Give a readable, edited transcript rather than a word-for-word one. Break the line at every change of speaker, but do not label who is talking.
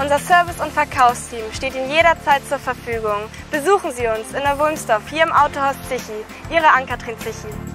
Unser Service- und Verkaufsteam steht Ihnen jederzeit zur Verfügung. Besuchen Sie uns in der Wulmsdorf hier im Autohaus Zichi. Ihre Ann-Kathrin Zichi.